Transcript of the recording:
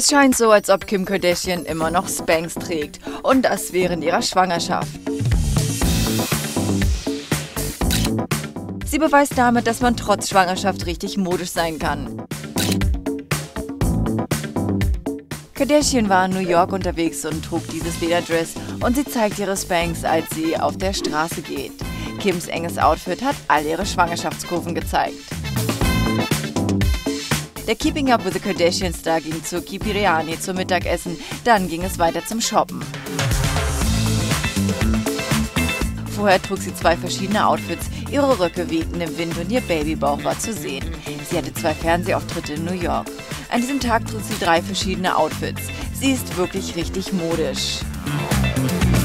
Es scheint so, als ob Kim Kardashian immer noch Spanx trägt. Und das während ihrer Schwangerschaft. Sie beweist damit, dass man trotz Schwangerschaft richtig modisch sein kann. Kardashian war in New York unterwegs und trug dieses Lederdress und sie zeigt ihre Spanx, als sie auf der Straße geht. Kims enges Outfit hat all ihre Schwangerschaftskurven gezeigt. Der Keeping Up with the Kardashian-Star ging zur Biryani zum Mittagessen, dann ging es weiter zum Shoppen. Vorher trug sie 2 verschiedene Outfits, ihre Röcke wehten im Wind und ihr Babybauch war zu sehen. Sie hatte 2 Fernsehauftritte in New York. An diesem Tag trug sie 3 verschiedene Outfits. Sie ist wirklich richtig modisch.